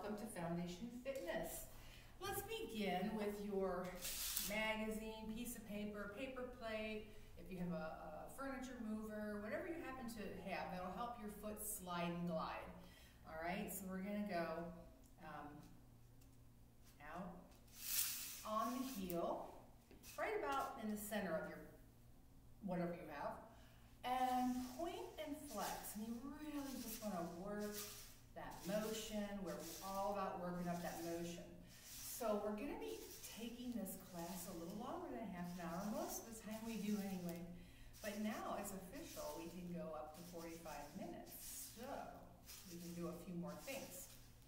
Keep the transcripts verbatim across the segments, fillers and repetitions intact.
welcome to Foundation Fitness. Let's begin with your magazine, piece of paper, paper plate, if you have a, a furniture mover, whatever you happen to have that'll help your foot slide and glide. All right, so we're gonna go um, out on the heel, right about in the center of your, whatever you have, and point and flex. And you really just wanna work that motion. We're all about working up that motion. So we're gonna be taking this class a little longer than half an hour. Most of the time we do anyway. But now it's official, we can go up to forty-five minutes. So we can do a few more things.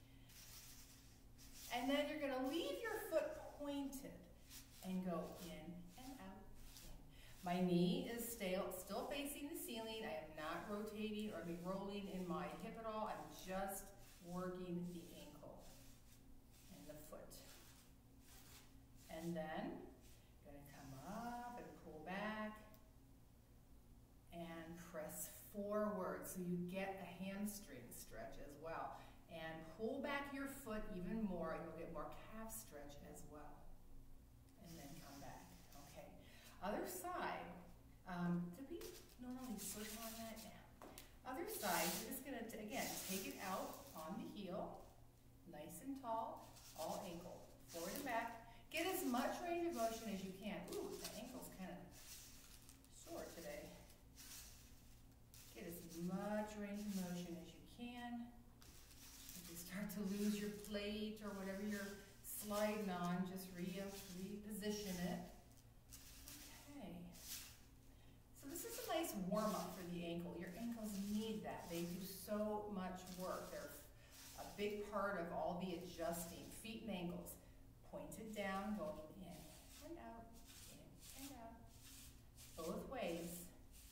And then you're gonna leave your foot pointed and go in and out. In. My knee is still, still facing the ceiling. I am not rotating or rolling in my hip at all. I'm just working the ankle and the foot. And then gonna come up and pull back and press forward so you get a hamstring stretch as well. And pull back your foot even more and you'll get more calf stretch as well. And then come back, okay. Other side, um, did we normally slip on that? Yeah. Other side, you're just gonna, again, take it out on the heel, nice and tall, all ankle, forward and back. Get as much range of motion as you can. Ooh, the ankle's kind of sore today. Get as much range of motion as you can. If you start to lose your plate or whatever you're sliding on, just re reposition it. Okay. So this is a nice warm-up for the ankle. Your ankles need that. They do so much work. They're a big part of all the adjusting. Feet and ankles. Pointed down, going in and out, in and out. Both ways.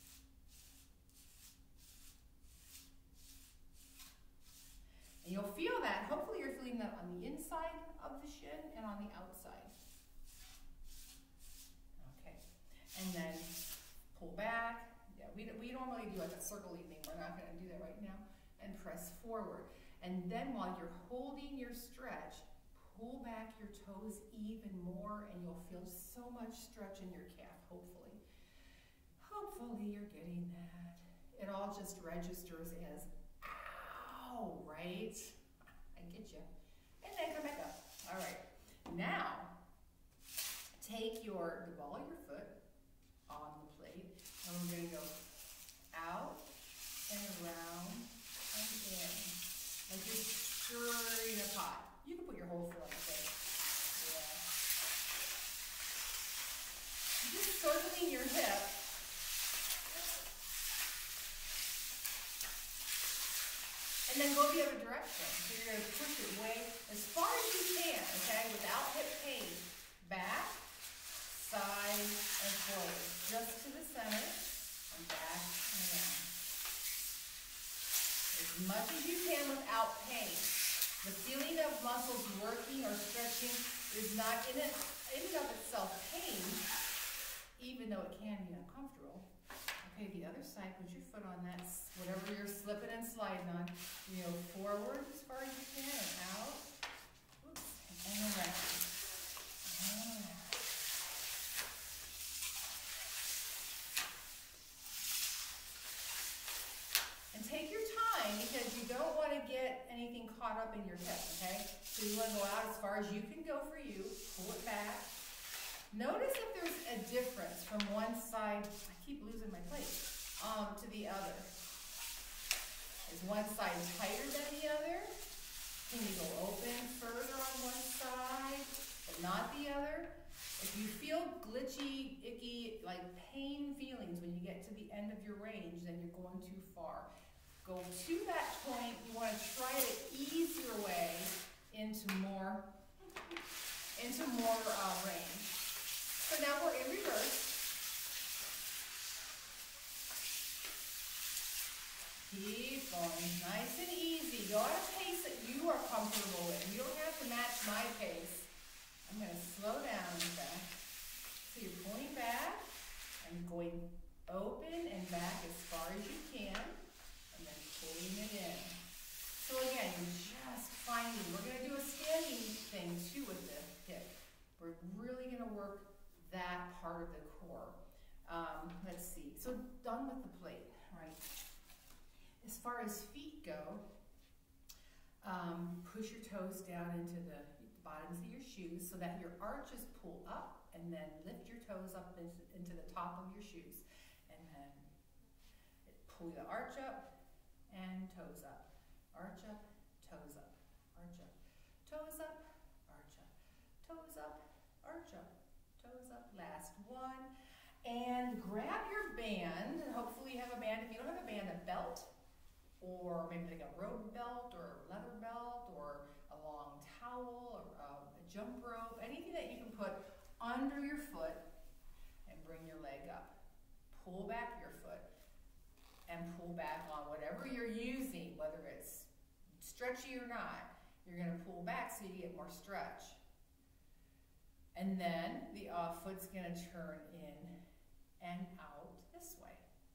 And you'll feel that. Hopefully you're feeling that on the inside of the shin and on the outside. Okay. And then pull back. Yeah, we, we normally do like a circle evening. We're not going to do that right now. And press forward. And then while you're holding your stretch, pull back your toes even more and you'll feel so much stretch in your calf, hopefully. Hopefully you're getting that. It all just registers as ow, right? I get you. And then come back up. All right. Now, take your, the ball of your foot on the plate and we're going to go out and around and in. Like you're stirring a pot. You can put your whole foot on the plate. Yeah. Just circling your hip. And then go the other direction. So you're going to push it way as far as you can, okay, without hip pain. Back, side, and forward. Just to the center, and back and around. As much as you can without pain. The feeling of muscles working or stretching is not in, it, in and of itself pain, even though it can be uncomfortable. Okay, the other side, put your foot on that, whatever you're slipping and sliding on. You know, forward as far as you can and out. Oops, and around. And around. And take your time because you don't want to get anything caught up in your hip, okay? So you want to go out as far as you can go for you. Pull it back. Notice if there's a difference from one side, I keep losing my plate, um, to the other. Is one side tighter than the other? Can you go open further on one side, but not the other? If you feel glitchy, icky, like pain feelings when you get to the end of your range, then you're going too far. Go to that point. You want to try the easier way into more, into more uh, range. So now we're in reverse. Keep going, nice and easy. Go at a pace that you are comfortable with. You don't have to match my pace. I'm going to slow down with that. So you're pulling back and going open and back as far as you can. And then pulling it in. So again, you're just finding, we're going to do done with the plate, right? As far as feet go, um, push your toes down into the bottoms of your shoes so that your arches pull up, and then lift your toes up into, into the top of your shoes. And then pull the arch up and toes up. Arch up, toes up, arch up, toes up, arch up, toes up, arch up, toes up. Last one. And grab your band, and hopefully you have a band. If you don't have a band, a belt, or maybe like a rope belt, or a leather belt, or a long towel, or a, a jump rope, anything that you can put under your foot and bring your leg up. Pull back your foot and pull back on whatever you're using, whether it's stretchy or not. You're going to pull back so you get more stretch. And then the uh, foot's going to turn in and out this way.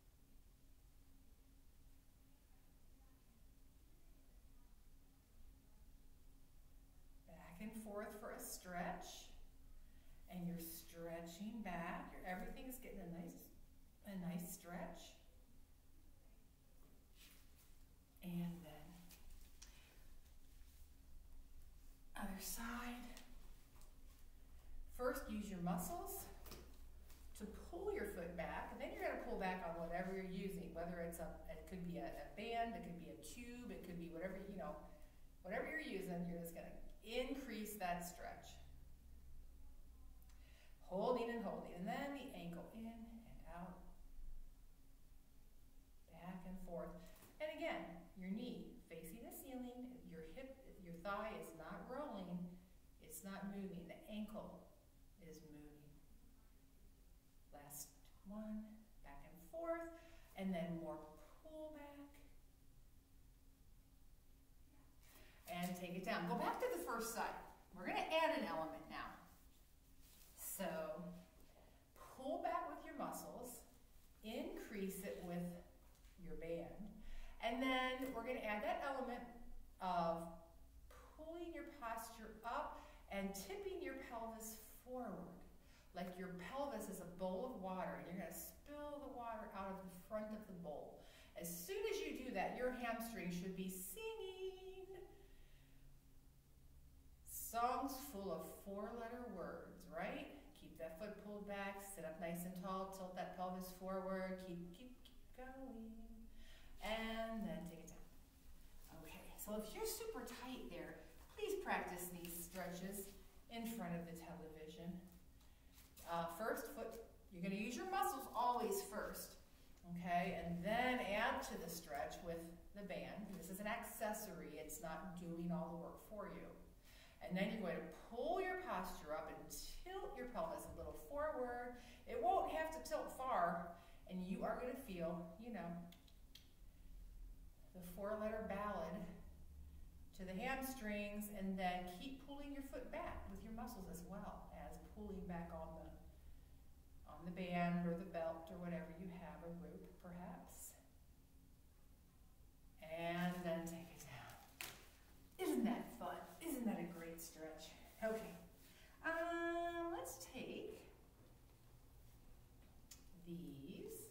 Back and forth for a stretch. And you're stretching back. Your, everything's getting a nice, a nice stretch. And then other side. First, use your muscles to pull your foot back, and then you're going to pull back on whatever you're using, whether it's a, it could be a, a band, it could be a tube, it could be whatever, you know, whatever you're using, you're just going to increase that stretch. Holding and holding, and then the ankle in and out, back and forth. And again, your knee facing the ceiling, your hip, your thigh is not rolling, it's not moving, the ankle is moving. Last one, back and forth, and then more pull back. And take it down. Go back to the first side. We're going to add an element now. So, pull back with your muscles, increase it with your band, and then we're going to add that element of pulling your posture up and tipping your pelvis forward. Like your pelvis is a bowl of water, and you're going to spill the water out of the front of the bowl. As soon as you do that, your hamstring should be singing songs full of four-letter words, right? Keep that foot pulled back, sit up nice and tall, tilt that pelvis forward, keep, keep, keep going, and then take it down. Okay, so if you're super tight there, please practice these stretches in front of the television. Uh, first, foot, you're going to use your muscles always first, okay? And then add to the stretch with the band. This is an accessory. It's not doing all the work for you. And then you're going to pull your posture up and tilt your pelvis a little forward. It won't have to tilt far, and you are going to feel, you know, the four-letter ballad to the hamstrings, and then keep pulling your foot back with your muscles as well as pulling back on the on the band or the belt or whatever you have, a rope perhaps. And then take it down. Isn't that fun? Isn't that a great stretch? Okay. Um, let's take these.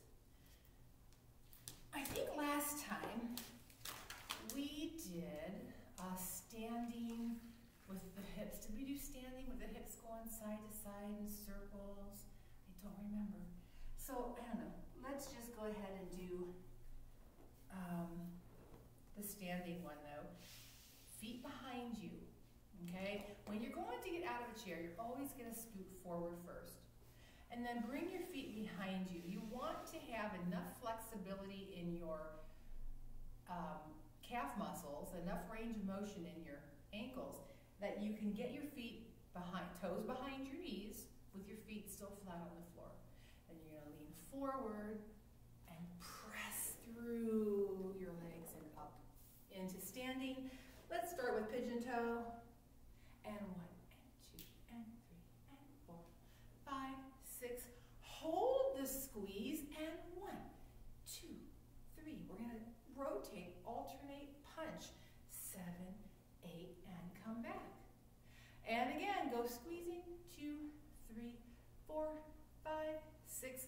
I think last time we did uh, standing with the hips. Did we do standing with the hips going side to side in circles? I don't remember. So, I don't know. Let's just go ahead and do um, the standing one, though. Feet behind you, okay? When you're going to get out of a chair, you're always going to scoot forward first. And then bring your feet behind you. You want to have enough flexibility in your um, calf muscles, enough range of motion in your ankles, that you can get your feet behind, toes behind your knees, with your feet still flat on the floor. And you're going to lean forward and press through your legs and up into standing. Let's start with pigeon toe. And one, and two, and three, and four, five, six. Hold the squeeze, and one, two, three. We're going to rotate, alternate, punch. Seven, eight, and come back. And again, go squeezing. Two, three, four, five, six.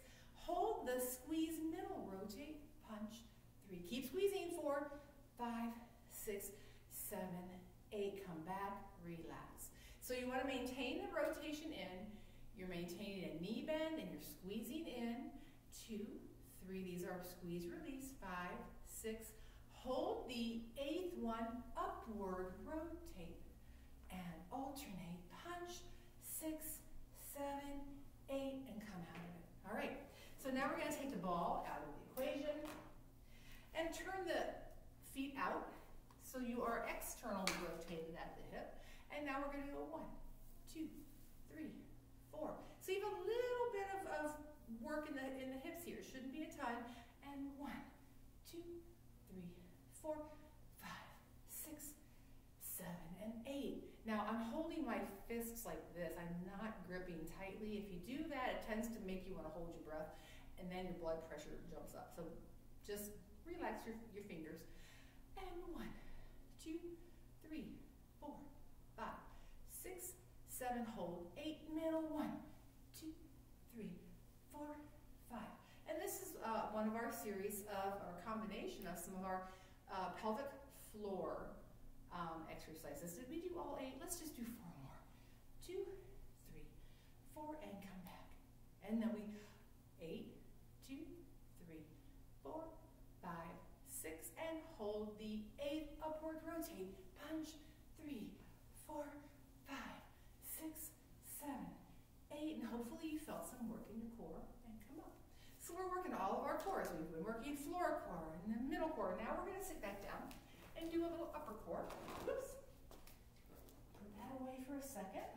hold the squeeze middle, rotate, punch, three. Keep squeezing, four, five, six, seven, eight. Come back, relax. So you want to maintain the rotation in. You're maintaining a knee bend and you're squeezing in. Two, three. These are squeeze, release. Five, six. Hold the eighth one, upward, rotate, and alternate. Punch, six, seven, eight, and come out of it. All right, so now we're going to take the ball out of the equation and turn the feet out so you are externally rotated at the hip. And now we're going to go one, two, three, four. So you have a little bit of, of work in the, in the hips here. Shouldn't be a ton. And one, two, three, four, five, six, seven, and eight. Now I'm holding my fists like this. I'm not gripping tightly. If you do that, it tends to make you want to hold your breath, and then your blood pressure jumps up. So just relax your, your fingers. And one, two, three, four, five, six, seven, hold, eight, middle, one, two, three, four, five. And this is uh, one of our series of, or combination of some of our uh, pelvic floor um, exercises. Did we do all eight? Let's just do four more. Two, three, four, and come back. And then we, eight, two, three, four, five, six, and hold the eighth, upward rotate, punch, three, four, five, six, seven, eight, and hopefully you felt some work in your core, and come up. So we're working all of our cores. We've been working floor core and the middle core. Now we're going to sit back down and do a little upper core. Whoops. Put that away for a second.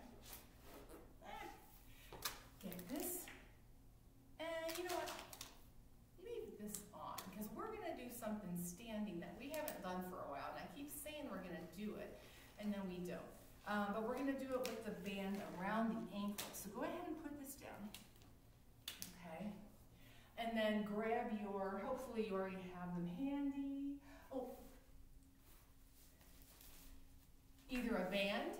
Get this. And you know what? Leave this on, because we're going to do something standing that we haven't done for a while. And I keep saying we're going to do it, and then we don't. Um, but we're going to do it with the band around the ankle. So go ahead and put this down. Okay. And then grab your, hopefully you already have them handy. Oh, either a band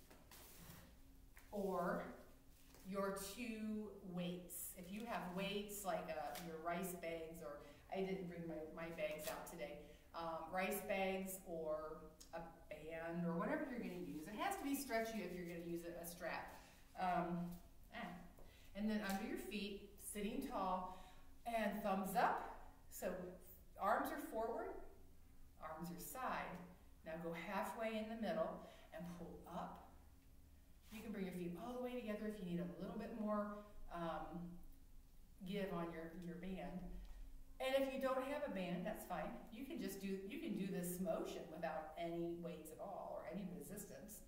or your two weights. If you have weights like uh, your rice bags, or I didn't bring my, my bags out today, um, rice bags or a band or whatever you're going to use. It has to be stretchy if you're going to use a, a strap. Um, ah. And then under your feet, sitting tall, and thumbs up. So arms are forward, arms are side. Now go halfway in the middle and pull up. You can bring your feet all the way together if you need a little bit more um, give on your, your band. And if you don't have a band, that's fine. You can just do, you can do this motion without any weights at all or any resistance.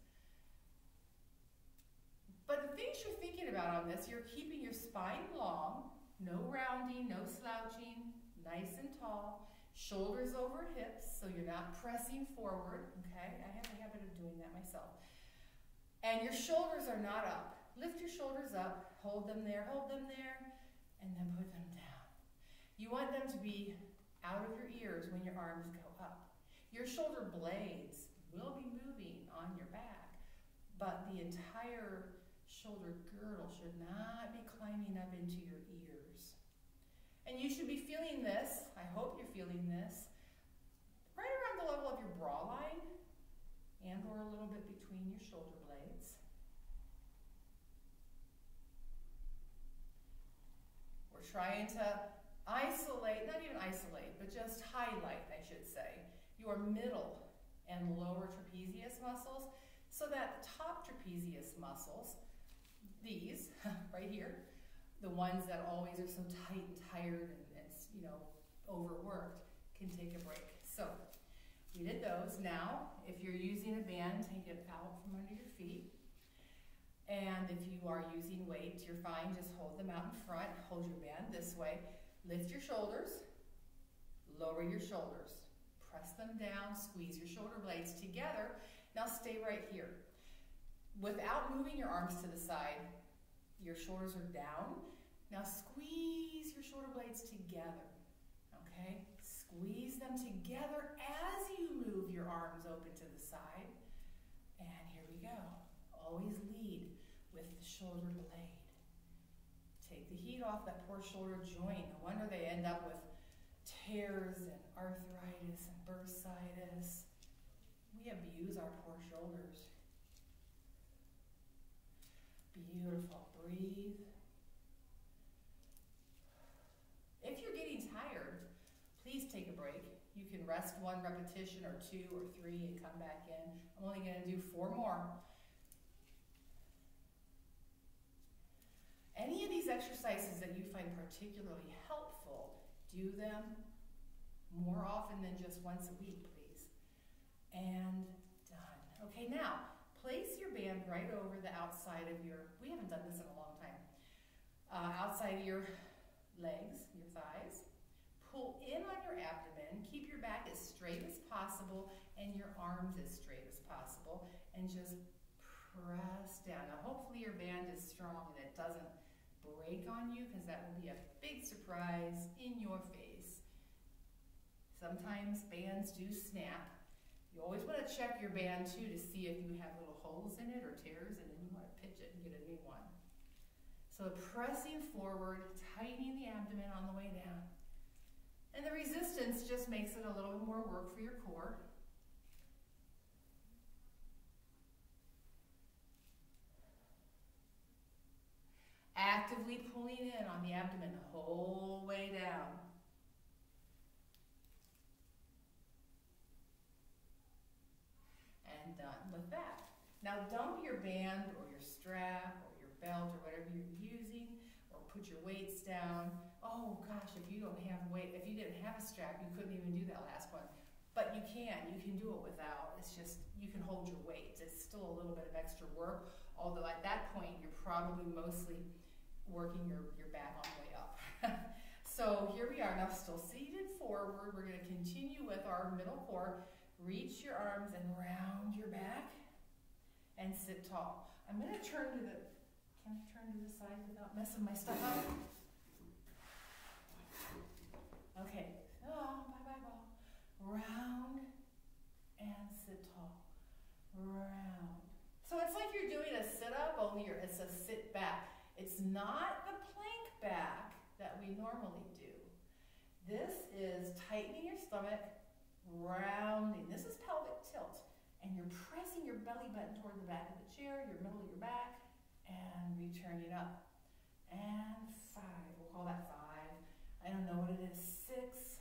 But the things you're thinking about on this, you're keeping your spine long, no rounding, no slouching, nice and tall, shoulders over hips, so you're not pressing forward, okay? I have a habit of doing that myself. And your shoulders are not up. Lift your shoulders up, hold them there, hold them there, and then put them down. You want them to be out of your ears when your arms go up. Your shoulder blades will be moving on your back, but the entire shoulder girdle should not be climbing up into your ears. And you should be feeling this, I hope you're feeling this, right around the level of your bra line and or a little bit between your shoulder blades. We're trying to isolate, not even isolate, but just highlight, I should say, your middle and lower trapezius muscles, so that the top trapezius muscles, these right here, the ones that always are so tight and tired and, and you know, overworked, can take a break. So we did those. Now, if you're using a band, take it out from under your feet. And if you are using weights, you're fine. Just hold them out in front. Hold your band this way. Lift your shoulders. Lower your shoulders. Press them down. Squeeze your shoulder blades together. Now stay right here. Without moving your arms to the side, your shoulders are down. Now squeeze your shoulder blades together, okay? Squeeze them together as you move your arms open to the side. And here we go. Always lead with the shoulder blade. Take Take the heat off that poor shoulder joint. No wonder they end up with tears and arthritis and bursitis. We abuse our poor shoulders. Beautiful. Breathe. If you're getting tired, please take a break. You can rest one repetition or two or three and come back in. I'm only going to do four more. Any of these exercises that you find particularly helpful, do them more often than just once a week, please. And done. Okay, now, place your band right over the outside of your, we haven't done this in a long time, uh, outside of your legs, your thighs. Pull in on your abdomen, keep your back as straight as possible and your arms as straight as possible, and just press down. Now hopefully your band is strong and it doesn't break on you, because that will be a big surprise in your face. Sometimes bands do snap. You always want to check your band too to see if you have little holes in it or tears, and then you want to pitch it and get a new one. So pressing forward, tightening the abdomen on the way down. And the resistance just makes it a little bit more work for your core. Actively pulling in on the abdomen the whole way down. And done with that. Now dump your band or your strap or your belt or whatever you're using, or put your weights down. Oh gosh, if you don't have weight, if you didn't have a strap, you couldn't even do that last one. But you can, you can do it without. It's just, you can hold your weights. It's still a little bit of extra work, although at that point, you're probably mostly working your, your back on the way up. So here we are, now still seated forward. We're gonna continue with our middle core. Reach your arms and round your back and sit tall. I'm gonna turn to the, can I turn to the side without messing my stuff up? Okay, oh, bye-bye ball. Round and sit tall, round. So it's like you're doing a sit-up, only you're, it's a sit back. It's not the plank back that we normally do. This is tightening your stomach, rounding. This is pelvic tilt. And you're pressing your belly button toward the back of the chair, your middle of your back, and returning up. And five, we'll call that five. I don't know what it is, six,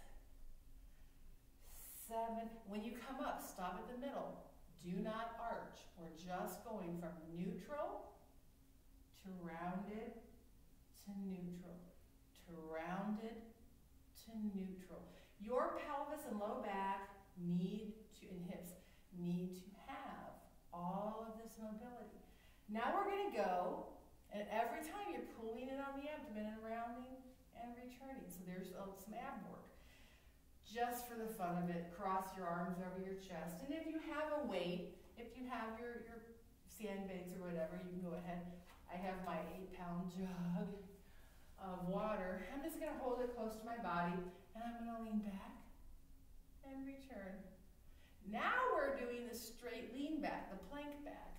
seven. When you come up, stop at the middle. Do not arch. We're just going from neutral to rounded to neutral, to rounded to neutral. Your pelvis and low back need to, and hips, need to have all of this mobility. Now we're going to go, and every time you're pulling it on the abdomen and rounding and returning. So there's uh, some ab work. Just for the fun of it, cross your arms over your chest. And if you have a weight, if you have your, your sandbags or whatever, you can go ahead. I have my eight pound jug of water. I'm just going to hold it close to my body, and I'm going to lean back and return. Now we're doing the straight lean back, the plank back.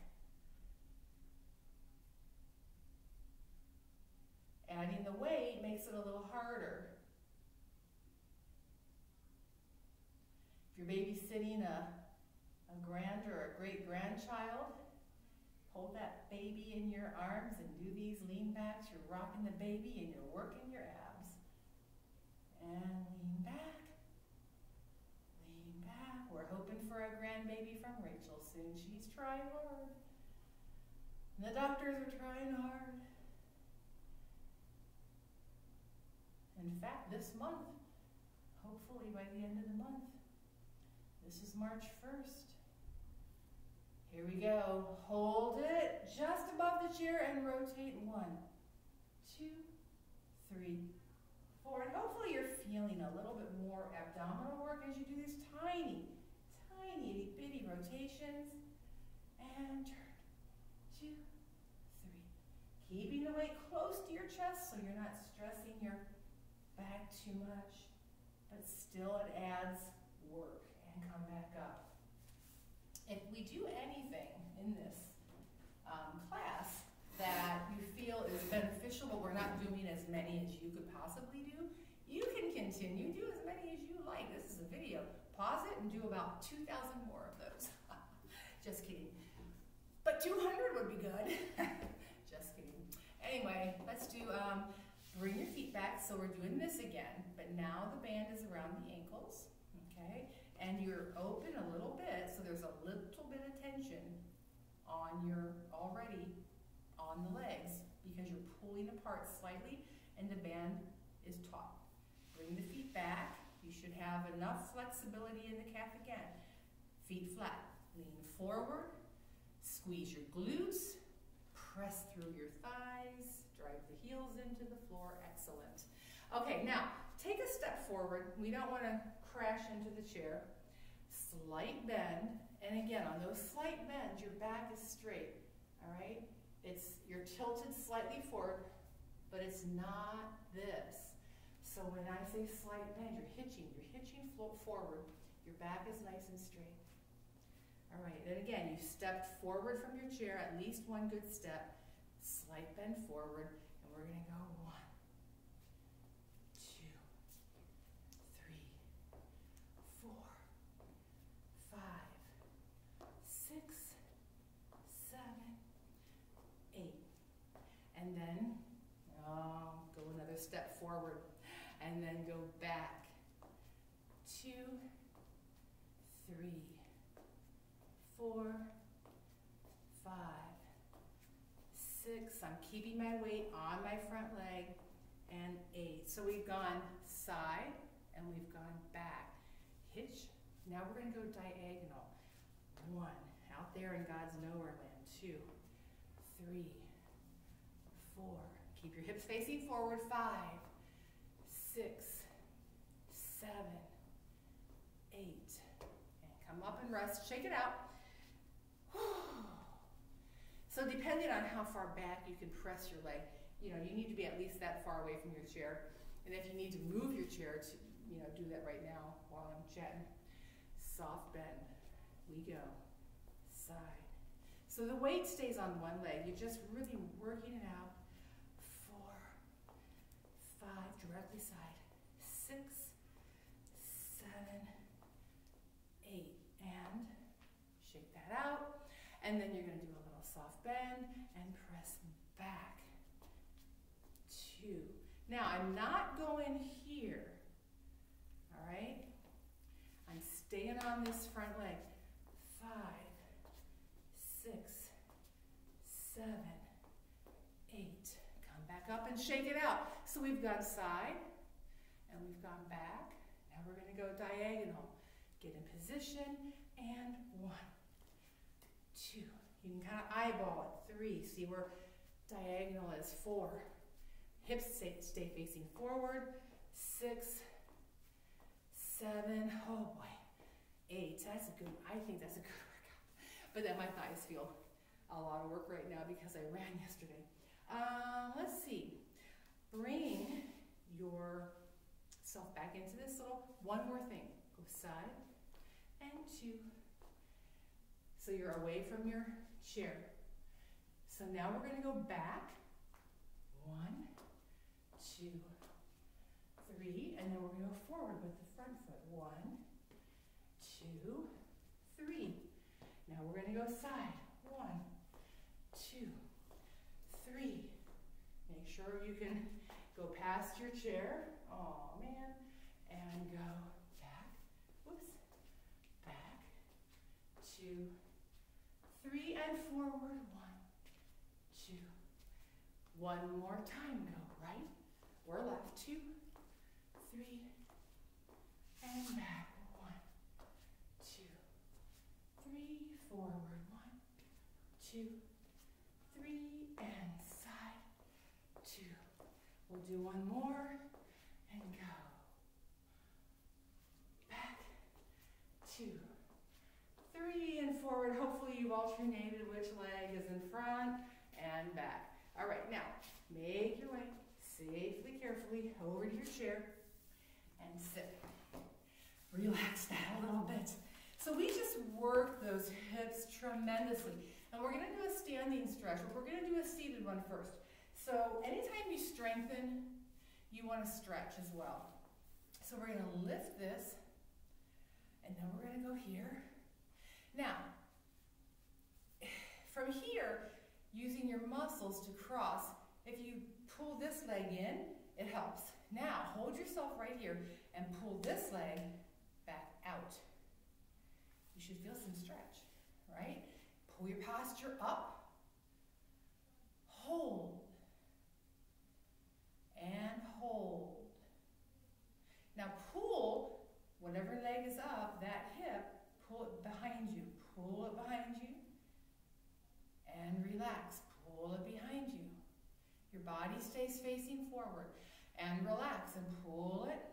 Adding the weight makes it a little harder. If you're babysitting a, a grand or a great grandchild, hold that baby in your arms and do these lean backs. You're rocking the baby and you're working your abs. And lean back, lean back. We're hoping for a grandbaby from Rachel soon. She's trying hard. And the doctors are trying hard. In fact, this month, hopefully by the end of the month, this is March first. Here we go. Hold it just above the chair and rotate. One, two, three, four. And hopefully you're feeling a little bit more abdominal work as you do these tiny, tiny, itty bitty rotations. And turn. Two, three. Keeping the weight close to your chest so you're not stressing your back too much, but still it adds work. And come back up. If we do anything in this um, class that you feel is beneficial, beneficial, but we're not doing as many as you could possibly do. You can continue, do as many as you like. This is a video. Pause it and do about two thousand more of those. Just kidding. But two hundred would be good. Just kidding. Anyway, let's do, um, bring your feet back. So we're doing this again, but now the band is around the ankles, okay? And you're open a little bit, so there's a little bit of tension on your, already on the legs, because you're pulling apart slightly and the band is taut. Bring the feet back. You should have enough flexibility in the calf again. Feet flat. Lean forward. Squeeze your glutes. Press through your thighs. Drive the heels into the floor. Excellent. Okay, now take a step forward. We don't want to crash into the chair. Slight bend. And again, on those slight bends, your back is straight. All right? It's, you're tilted slightly forward, but it's not this. So when I say slight bend, you're hitching. You're hitching forward. Your back is nice and straight. All right, and again, you stepped forward from your chair, at least one good step. Slight bend forward, and we're going to go one, two, three, four, five, six, seven, eight. And then, oh, go another step forward. And then go back. Two, three, four, five, six. I'm keeping my weight on my front leg. And eight. So we've gone side and we've gone back. Hitch. Now we're going to go diagonal. One. Out there in God's nowhere land. Two, three, four. Keep your hips facing forward. Five. Six, seven, eight, and come up and rest. Shake it out. So depending on how far back you can press your leg, you know, you need to be at least that far away from your chair. And if you need to move your chair to, you know, do that right now while I'm chatting. Soft bend. We go. Side. So the weight stays on one leg. You're just really working it out. Four, five, directly side. Six, seven, eight, and shake that out. And then you're going to do a little soft bend and press back. Two. Now, I'm not going here, all right? I'm staying on this front leg. Five, six, seven, eight. Come back up and shake it out. So we've got side. And we've gone back. Now we're going to go diagonal. Get in position. And one, two. You can kind of eyeball it. Three. See where diagonal is. Four. Hips stay, stay facing forward. Six, seven. Oh boy. Eight. That's a good. I think that's a good workout. But then my thighs feel a lot of work right now because I ran yesterday. Um, let's see. Bring your self back into this little, one more thing. Go side and two. So you're away from your chair. So now we're going to go back. One, two, three, and then we're going to go forward with the front foot. One, two, three. Now we're going to go side. One, two, three. Make sure you can go past your chair. Oh man. And go back. Whoops. Back. Two, three, and forward. One, two. One more time. Go right or left. Two, three, and back. One, two, three, forward. One, two, three, and side. Two. We'll do one more and go. Back. Two, three, and forward. Hopefully you've alternated which leg is in front and back. All right, now make your way safely, carefully over to your chair and sit. Relax that a little bit. So we just worked those hips tremendously. And we're going to do a standing stretch, but we're going to do a seated one first. So anytime you strengthen, you want to stretch as well. So we're going to lift this, and then we're going to go here. Now, from here, using your muscles to cross, if you pull this leg in, it helps. Now, hold yourself right here and pull this leg back out. You should feel some stretch, right? Pull your posture up, hold, and hold. Now pull, whatever leg is up, that hip, pull it behind you. Pull it behind you, and relax. Pull it behind you. Your body stays facing forward, and relax, and pull it,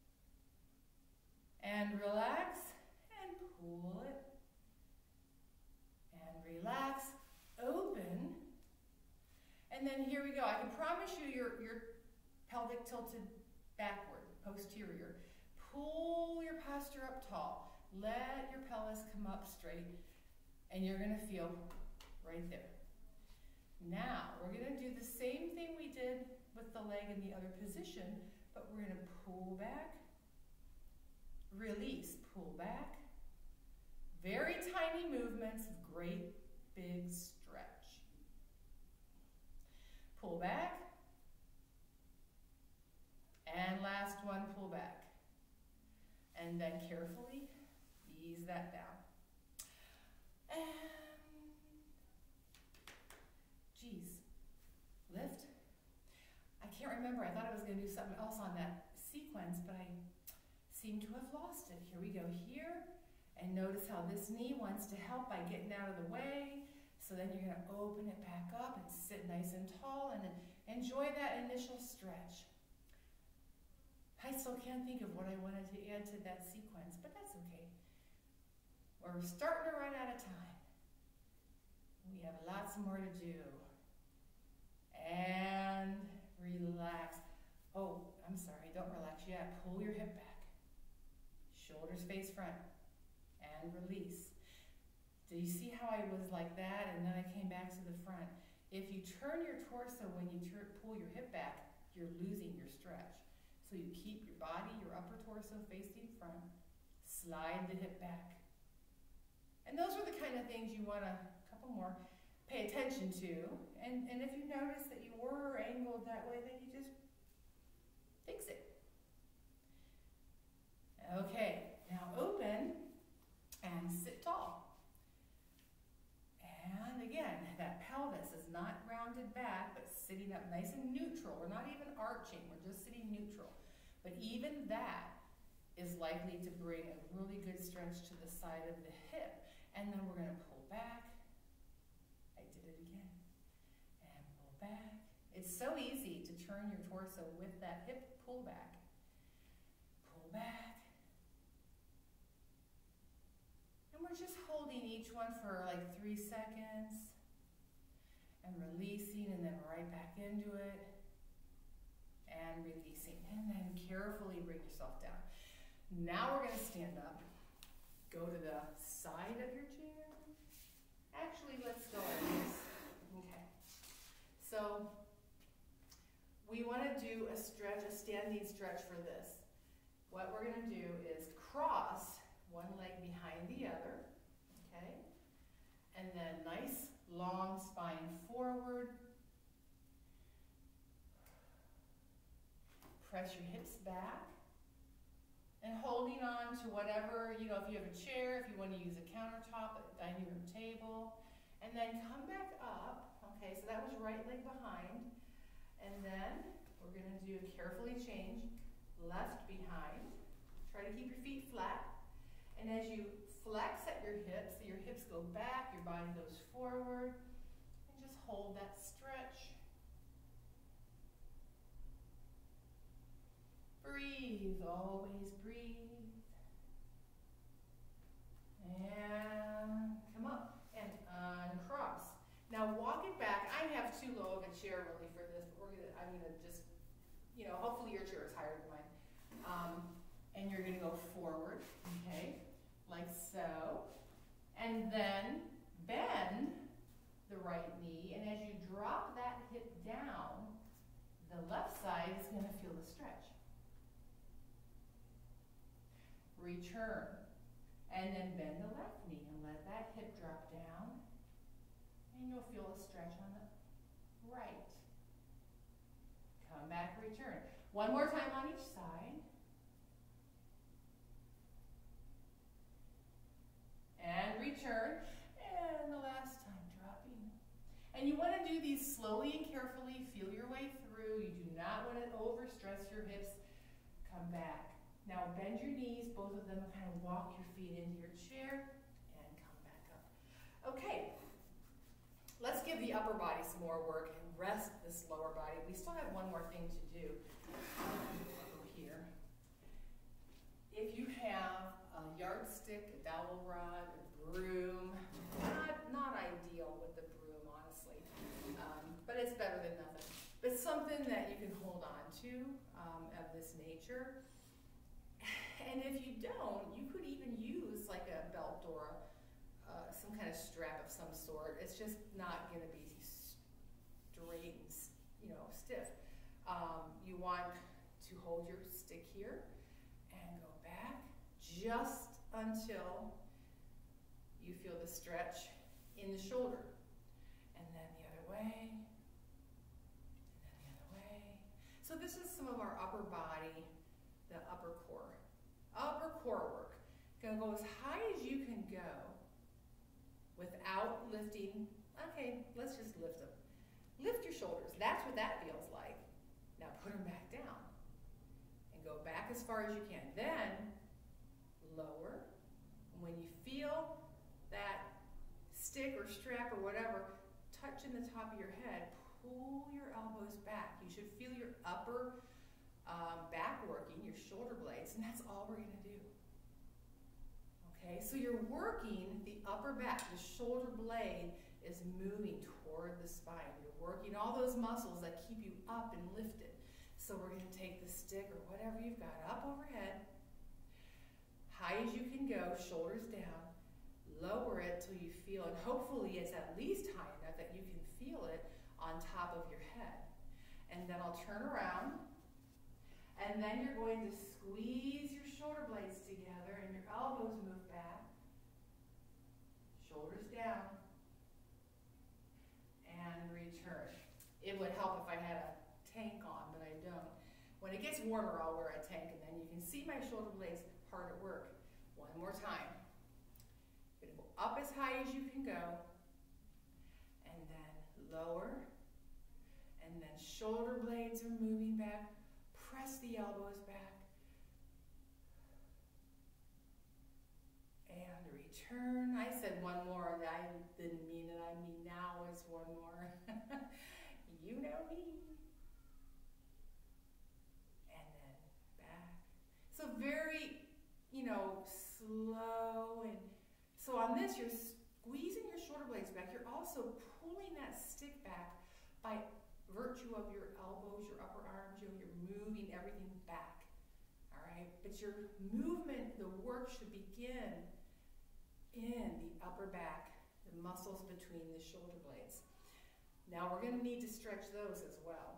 and relax, and pull it, and relax, open, and then here we go. I can promise you your, your pelvic tilted backward, posterior. Pull your posture up tall. Let your pelvis come up straight, and you're gonna feel right there. Now, we're gonna do the same thing we did with the leg in the other position, but we're gonna pull back, release, pull back. Very tiny movements, great big stretch. Pull back, and last one, pull back. And then carefully ease that down. And, geez, lift. I can't remember, I thought I was gonna do something else on that sequence, but I seem to have lost it. Here we go, here, and notice how this knee wants to help by getting out of the way. So then you're gonna open it back up and sit nice and tall and then enjoy that initial stretch. I still can't think of what I wanted to add to that sequence, but that's okay. We're starting to run out of time. We have lots more to do. And relax. Oh, I'm sorry, don't relax yet. Pull your hip back. Shoulders face front. And release. Do you see how I was like that and then I came back to the front? If you turn your torso when you pull your hip back, you're losing your stretch. So you keep your body, your upper torso facing front, slide the hip back. And those are the kind of things you want to, a couple more, pay attention to. And, and if you notice that you were angled that way, then you just fix it. Okay, now open and sit tall. And again, that pelvis is not rounded back, but sitting up nice and neutral. We're not even arching, we're just sitting neutral. But even that is likely to bring a really good stretch to the side of the hip. And then we're gonna pull back. I did it again. And pull back. It's so easy to turn your torso with that hip pull back. Pull back. And we're just holding each one for like three seconds. And releasing, and then right back into it. And releasing, and then carefully bring yourself down. Now we're gonna stand up. Go to the side of your chair. Actually, let's go like this. Okay. So we wanna do a stretch, a standing stretch for this. What we're gonna do is cross one leg behind the other, okay? And then nice long spine forward. Press your hips back and holding on to whatever, you know, if you have a chair, if you want to use a countertop, a dining room table, and then come back up. Okay, so that was right leg behind. And then we're going to do a carefully change, left behind. Try to keep your feet flat. And as you flex at your hips, so your hips go back, your body goes forward, and just hold that stretch. Breathe, always breathe. And come up and uncross. Now walk it back. I have too low of a chair really for this, but we're gonna, I'm gonna just, you know, hopefully your chair is higher than mine. Um, and you're gonna go forward, okay, like so. And then bend the right knee, and as you drop that hip down, the left side is going to feel the stretch. Return, and then bend the left knee and let that hip drop down, and you'll feel a stretch on the right. Come back, return. One more time on each side. And return, and the last time, dropping. And you want to do these slowly and carefully, feel your way through. You do not want to overstress your hips. Come back. Now bend your knees, both of them, and kind of walk your feet into your chair, and come back up. Okay, let's give the upper body some more work and rest this lower body. We still have one more thing to do over here. If you have a yardstick, a dowel rod, a broom, not, not ideal with the broom, honestly, um, but it's better than nothing. It's something that you can hold on to um, of this nature. And if you don't, you could even use like a belt or a, uh, some kind of strap of some sort. It's just not going to be straight and, you know, stiff. Um, you want to hold your stick here and go back just until you feel the stretch in the shoulder. And then the other way, and then the other way. So this is some of our upper body, the upper core. Upper core work. Gonna go as high as you can go without lifting. Okay, let's just lift them. Lift your shoulders. That's what that feels like. Now put them back down and go back as far as you can. Then lower. When you feel that stick or strap or whatever touching the top of your head, pull your elbows back. You should feel your upper um, back working, your shoulder blades, and that's all we're going to do. Okay, so you're working the upper back. The shoulder blade is moving toward the spine. You're working all those muscles that keep you up and lifted. So we're going to take the stick or whatever you've got up overhead, high as you can go, shoulders down, lower it till you feel, and hopefully it's at least high enough that you can feel it on top of your head. And then I'll turn around, and then you're going to squeeze your shoulder blades together and your elbows move back, shoulders down, and return. It would help if I had a tank on, but I don't. When it gets warmer, I'll wear a tank, and then you can see my shoulder blades hard at work. One more time. You're going to go up as high as you can go, and then lower, and then shoulder blades are moving back. Press the elbows back. And return. I said one more, and I didn't mean it. I mean now is one more. You know me. And then back. So very, you know, slow. And so on this, you're squeezing your shoulder blades back. You're also pulling that stick back by virtue of your elbows, your upper arms. You know, you're moving everything back. All right? But your movement, the work should begin in the upper back, the muscles between the shoulder blades. Now we're going to need to stretch those as well.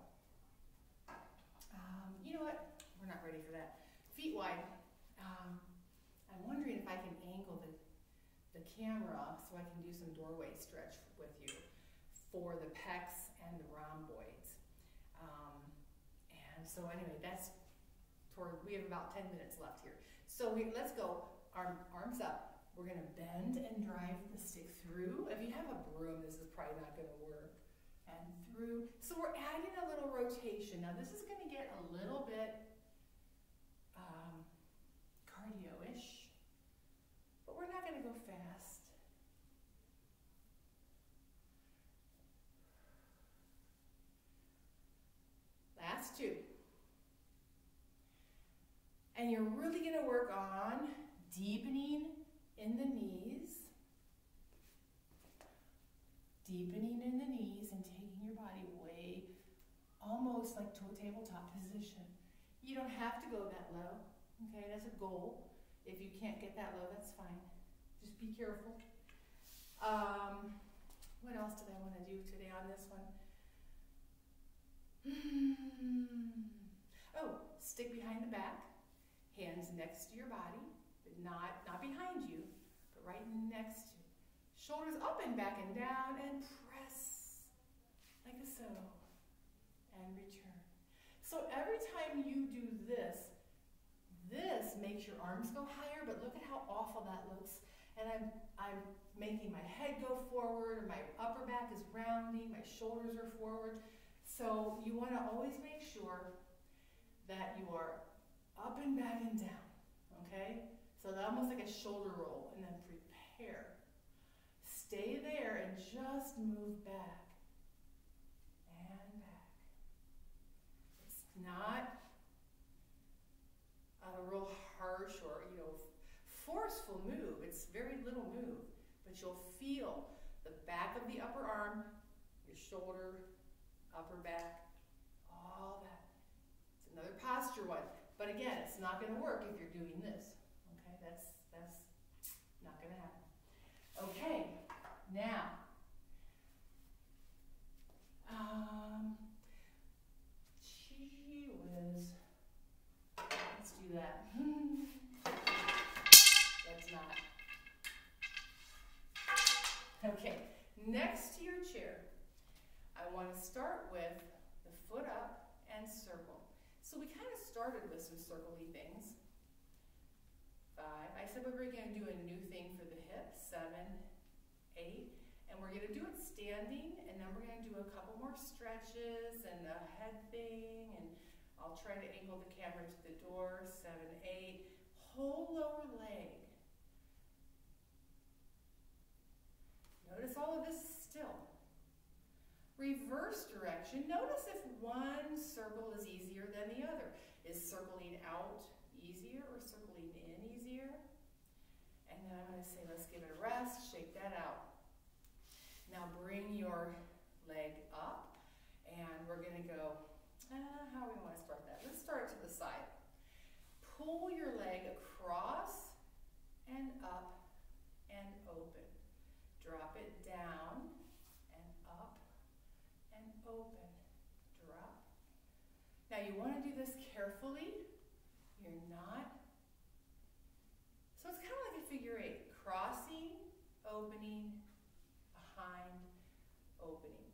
Um, you know what? We're not ready for that. Feet wide. Um, I'm wondering if I can angle the, the camera so I can do some doorway stretch with you for the pecs and the rhomboids. Um, and so anyway, that's toward, we have about ten minutes left here. So we, let's go, arm, arms up. We're going to bend and drive the stick through. If you have a broom, this is probably not going to work. And through. So we're adding a little rotation. Now this is going to get a little bit um, cardio-ish, but we're not going to go fast. Last two. And you're really going to work on deepening in the knees, deepening in the knees and taking your body way, almost like to a tabletop position. You don't have to go that low, okay? That's a goal. If you can't get that low, that's fine. Just be careful. Um, What else did I want to do today on this one? Hmm. Oh, stick behind the back, hands next to your body, but not, not behind you, but right next to you. Shoulders up and back and down, and press like so, and return. So every time you do this, this makes your arms go higher, but look at how awful that looks. And I'm, I'm making my head go forward, my upper back is rounding, my shoulders are forward. So you want to always make sure that you are up and back and down, okay? So that almost like a shoulder roll, and then prepare. Stay there and just move back and back. It's not a real harsh or, you know, forceful move. It's very little move, but you'll feel the back of the upper arm, your shoulder, upper back, all that. It's another posture one. But again, it's not going to work if you're doing this. Okay, that's, that's not going to happen. Okay, now, um, gee whiz. Let's do that. Let's not. Okay, next to your chair, I want to start with the foot up and circle. So we kind of started with some circle-y things. Five. I said we were going to do a new thing for the hips. Seven, eight. And we're going to do it standing, and then we're going to do a couple more stretches and a head thing, and I'll try to angle the camera to the door. Seven, eight. Whole lower leg. Notice all of this still. Reverse direction. Notice if one circle is easier than the other. Is circling out easier or circling in easier? And then I'm going to say, let's give it a rest. Shake that out. Now bring your leg up, and we're going to go, uh, how do we want to start that? Let's start to the side. Pull your leg across and up and open. Drop it down and up and open. Drop. Now you want to do this carefully. You're not. So it's kind of like a figure eight. Crossing, opening, behind, opening.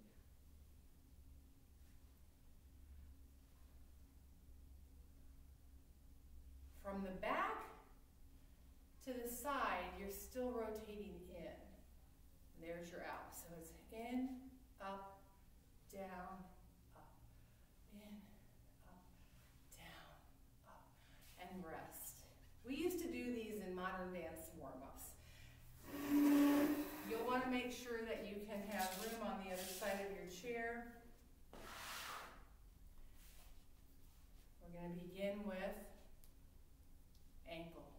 From the back to the side, you're still rotating in. And there's your out. So it's in, up, down, up, in, up, down, up, and rest. We used to do these in modern dance warm-ups. You'll want to make sure that you can have room on the other side of your chair. We're going to begin with ankle.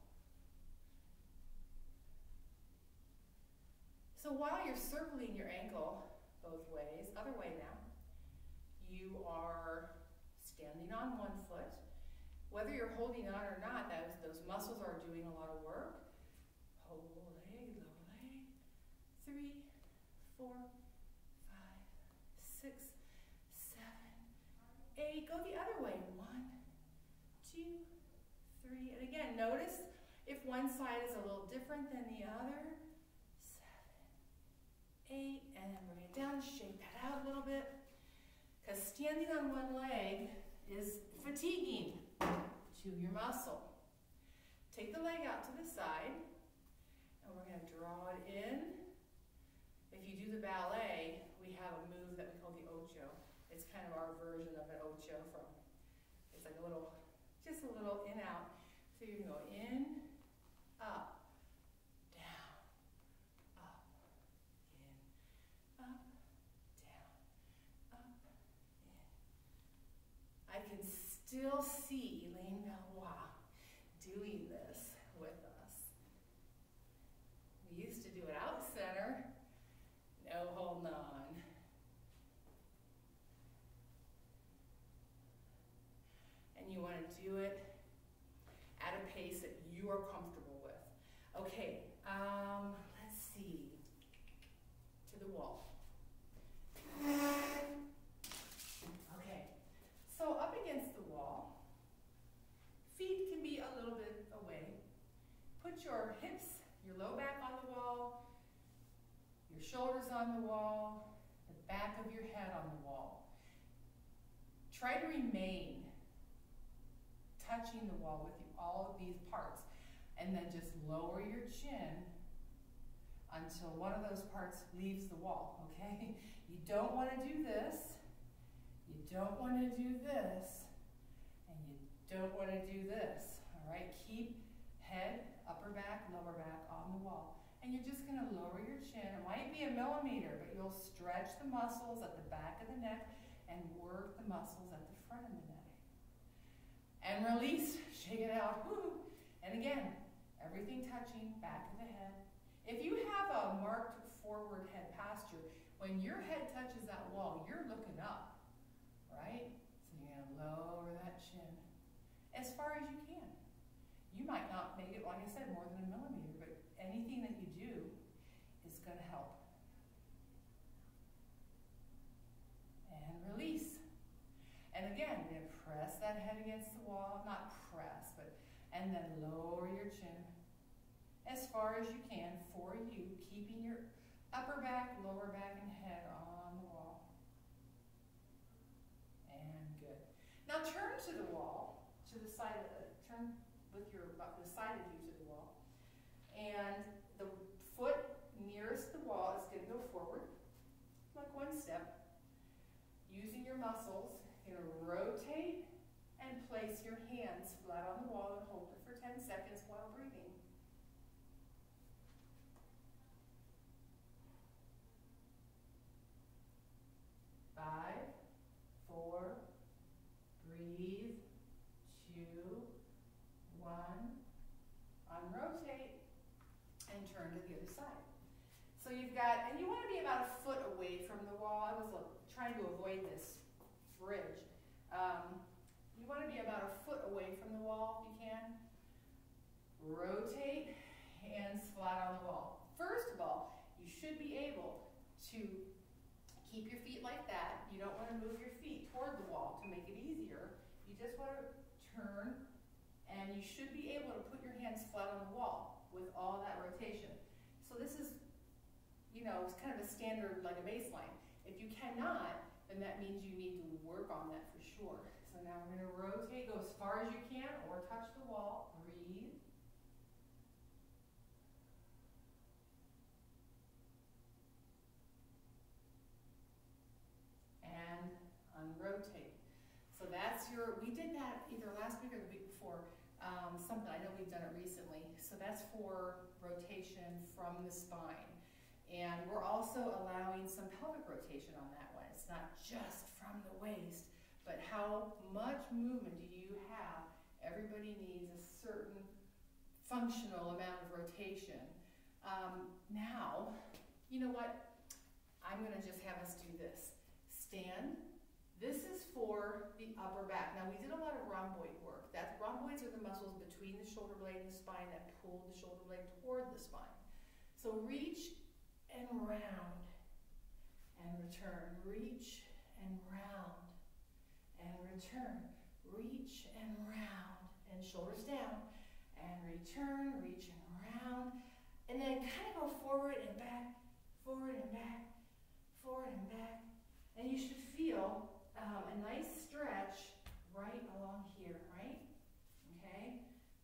So while you're circling your ankle both ways, other way now, you are standing on one foot. Whether you're holding on or not, those, those muscles are doing a lot of work. Whole leg, low leg. Three, four, five, six, seven, eight. Go the other way. One, two, three. And again, notice if one side is a little different than the other. Eight, and then bring it down, shake that out a little bit, because standing on one leg is fatiguing to your muscle. Take the leg out to the side, and we're going to draw it in. If you do the ballet, we have a move that we call the ocho. It's kind of our version of an ocho from, it's like a little, just a little in out. So you can go in, up, still see Eileen Valois doing this with us. We used to do it out center, no holding on. And you want to do it at a pace that you are comfortable with. Okay, um, let's see. To the wall. Okay, so up against the wall, feet can be a little bit away. Put your hips, your low back on the wall, your shoulders on the wall, the back of your head on the wall. Try to remain touching the wall with all of these parts, and then just lower your chin until one of those parts leaves the wall, okay? You don't want to do this, you don't want to do this, and you don't want to do this, all right? Keep head, upper back, lower back on the wall. And you're just going to lower your chin. It might be a millimeter, but you'll stretch the muscles at the back of the neck and work the muscles at the front of the neck. And release, shake it out, woo. And again, everything touching back of the head. If you have a marked forward head posture, when your head touches that wall, you're looking up, right? So you're going to lower that chin as far as you can. You might not make it, like I said, more than a millimeter, but anything that you do is going to help. And release. And again, you're going to press that head against the wall, not press, but, and then lower your chin as far as you can for you, keeping your upper back, lower back, and head on the wall. And good. Now turn to the wall, to the side of the, turn with your, the side of you to the wall. And the foot nearest the wall is going to go forward, like one step. Using your muscles, you're going to rotate and place your hands flat on the wall and hold it for ten seconds while breathing. Five, four, breathe, two, one, unrotate, and turn to the other side. So you've got, and you want to be about a foot away from the wall. I was uh, trying to avoid this bridge. Um, you want to be about a foot away from the wall if you can. Rotate, hands flat on the wall. First of all, you should be able to keep your feet like that. You don't want to move your feet toward the wall to make it easier. You just want to turn, and you should be able to put your hands flat on the wall with all that rotation. So this is, you know, it's kind of a standard, like a baseline. If you cannot, then that means you need to work on that for sure. So now we're going to rotate, go as far as you can, or touch the wall. Breathe. And unrotate. So that's your, we did that either last week or the week before, um, something, I know we've done it recently. So that's for rotation from the spine. And we're also allowing some pelvic rotation on that one. It's not just from the waist, but how much movement do you have? Everybody needs a certain functional amount of rotation. Um, now, you know what? I'm gonna just have us do this. Stand. This is for the upper back. Now we did a lot of rhomboid work. That rhomboids are the muscles between the shoulder blade and the spine that pull the shoulder blade toward the spine. So reach and round and return. Reach and round and return. Reach and round and shoulders down and return. Reach and round, and then kind of go forward and back, forward and back, forward and back. And you should feel um, a nice stretch right along here, right? Okay?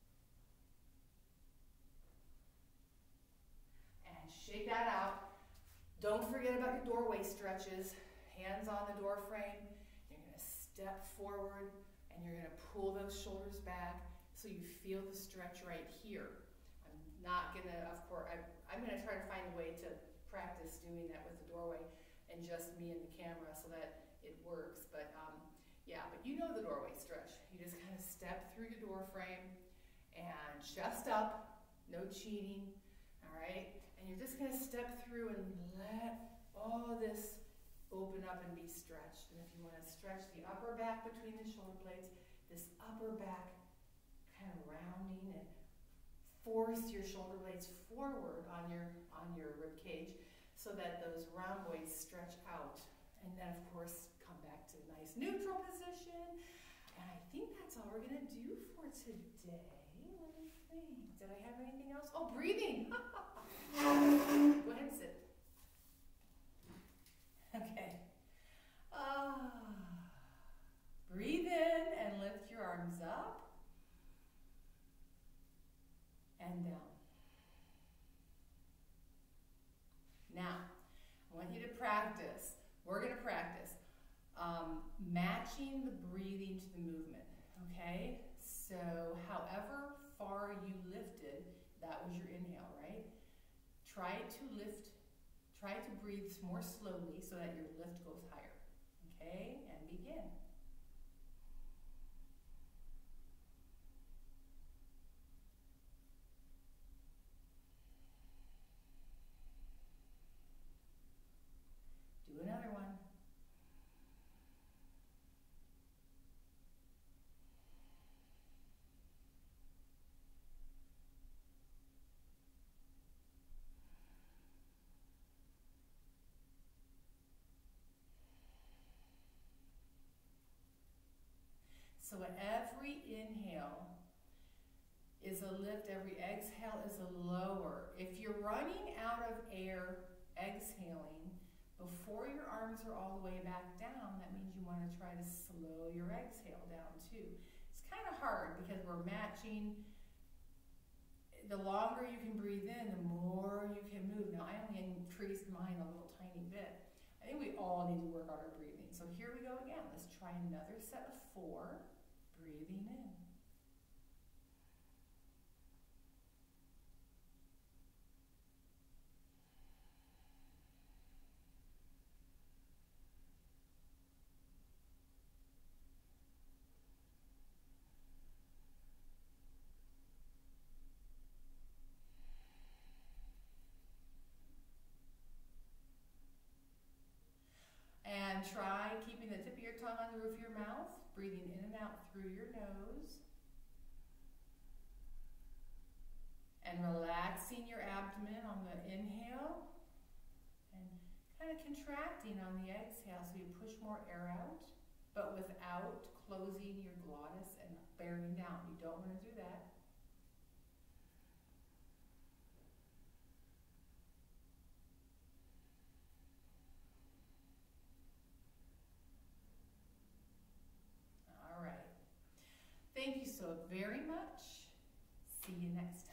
And shake that out. Don't forget about your doorway stretches. Hands on the door frame. You're going to step forward and you're going to pull those shoulders back so you feel the stretch right here. I'm not going to, of course, I, I'm going to try to find a way to practice doing that with the doorway and just me and the camera so that it works. But um, yeah, but you know the doorway stretch. You just kind of step through your door frame and chest up, no cheating, all right? And you're just gonna step through and let all this open up and be stretched. And if you wanna stretch the upper back between the shoulder blades, this upper back kind of rounding and force your shoulder blades forward on your, on your rib cage, so that those rhomboids stretch out. And then, of course, come back to a nice neutral position. And I think that's all we're going to do for today. Let me think. Did I have anything else? Oh, breathing. Go ahead and sit. Okay. Ah. Breathe in and lift your arms up and down. Now, I want you to practice. We're going to practice um, matching the breathing to the movement, okay? So however far you lifted, that was your inhale, right? Try to lift, try to breathe more slowly so that your lift goes higher, okay? And begin. Do another one. So every inhale is a lift, every exhale is a lower. If you're running out of air exhaling before your arms are all the way back down, that means you want to try to slow your exhale down too. It's kind of hard because we're matching. The longer you can breathe in, the more you can move. Now, I only increased mine a little tiny bit. I think we all need to work on our breathing. So here we go again. Let's try another set of four. Breathing in. And try keeping the tip of your tongue on the roof of your mouth, breathing in and out through your nose. And relaxing your abdomen on the inhale. And kind of contracting on the exhale so you push more air out, but without closing your glottis and bearing down. You don't want to do that. Thank you so very much. See you next time.